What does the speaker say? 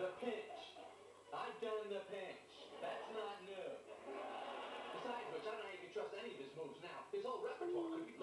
The pinch. I've done the pinch. That's not new. Besides which, I don't know how you can trust any of his moves now. His whole repertoire could be